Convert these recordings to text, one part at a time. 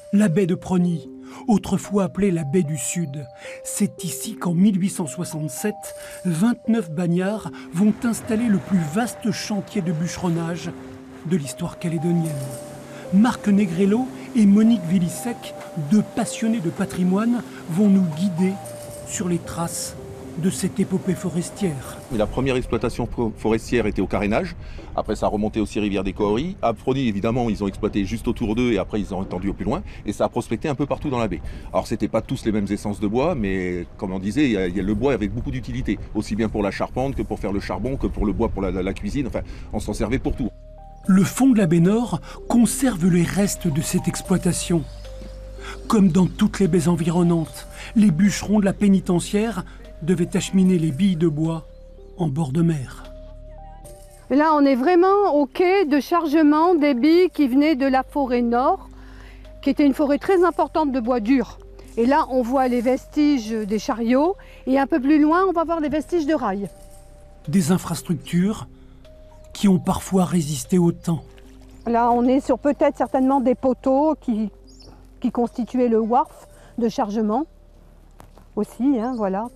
La baie de Prony, autrefois appelée la baie du Sud. C'est ici qu'en 1867, 29 bagnards vont installer le plus vaste chantier de bûcheronnage de l'histoire calédonienne. Marc Négrello et Monique Vilissec, deux passionnés de patrimoine, vont nous guider sur les traces de cette épopée forestière. La première exploitation forestière était au carénage. Après, ça a remonté aussi rivière des Cohories. À Prony, évidemment, ils ont exploité juste autour d'eux et après, ils ont étendu au plus loin. Et ça a prospecté un peu partout dans la baie. Alors, c'était pas tous les mêmes essences de bois, mais comme on disait, il y a le bois avec beaucoup d'utilité. Aussi bien pour la charpente que pour faire le charbon, que pour le bois pour la cuisine. Enfin, on s'en servait pour tout. Le fond de la baie Nord conserve les restes de cette exploitation. Comme dans toutes les baies environnantes, les bûcherons de la pénitentiaire devaient acheminer les billes de bois en bord de mer. Là, on est vraiment au quai de chargement des billes qui venaient de la forêt nord, qui était une forêt très importante de bois dur. Et là, on voit les vestiges des chariots et un peu plus loin, on va voir les vestiges de rails. Des infrastructures qui ont parfois résisté au temps. Là, on est sur peut-être certainement des poteaux qui constituaient le wharf de chargement aussi, hein, voilà.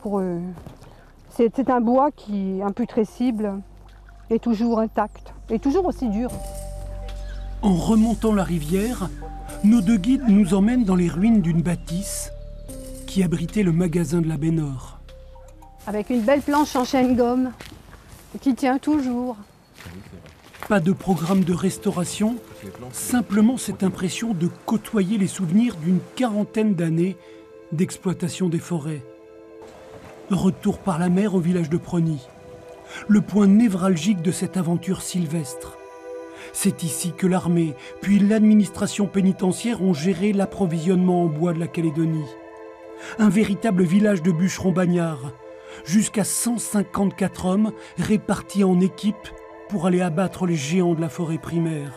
C'est un bois qui est imputrescible et toujours intact, et toujours aussi dur. En remontant la rivière, nos deux guides nous emmènent dans les ruines d'une bâtisse qui abritait le magasin de la baie Nord. Avec une belle planche en chêne-gomme qui tient toujours. Pas de programme de restauration, simplement cette impression de côtoyer les souvenirs d'une quarantaine d'années d'exploitation des forêts. Retour par la mer au village de Prony, le point névralgique de cette aventure sylvestre. C'est ici que l'armée, puis l'administration pénitentiaire ont géré l'approvisionnement en bois de la Calédonie. Un véritable village de bûcherons bagnards, jusqu'à 154 hommes répartis en équipes pour aller abattre les géants de la forêt primaire.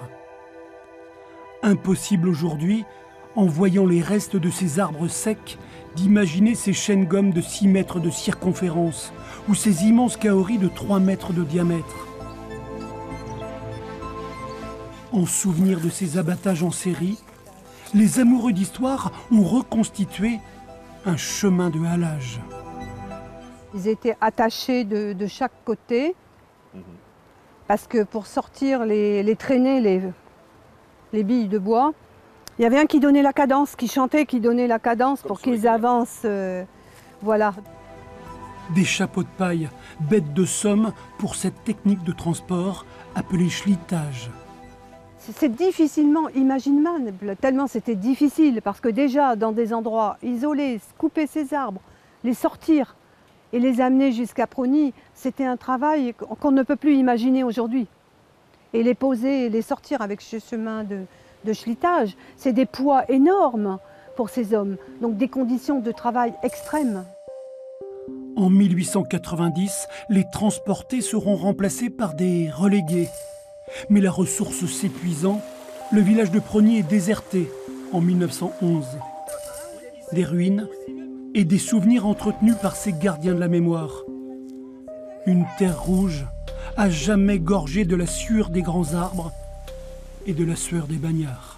Impossible aujourd'hui, en voyant les restes de ces arbres secs, d'imaginer ces chênes-gommes de 6 mètres de circonférence ou ces immenses kaoris de 3 mètres de diamètre. En souvenir de ces abattages en série, les amoureux d'histoire ont reconstitué un chemin de halage. Ils étaient attachés de chaque côté parce que pour sortir les traînées, les billes de bois, il y avait un qui donnait la cadence, qui chantait, qui donnait la cadence pour qu'ils avancent. Voilà. Des chapeaux de paille, bêtes de somme pour cette technique de transport appelée schlitage. C'est difficilement imaginable, tellement c'était difficile, parce que déjà dans des endroits isolés, couper ces arbres, les sortir et les amener jusqu'à Prony, c'était un travail qu'on ne peut plus imaginer aujourd'hui. Et les poser et les sortir avec ce chemin de schlitage, c'est des poids énormes pour ces hommes, donc des conditions de travail extrêmes. En 1890, les transportés seront remplacés par des relégués. Mais la ressource s'épuisant, le village de Prony est déserté en 1911. Des ruines et des souvenirs entretenus par ces gardiens de la mémoire. Une terre rouge, à jamais gorgée de la sueur des grands arbres et de la sueur des bagnards.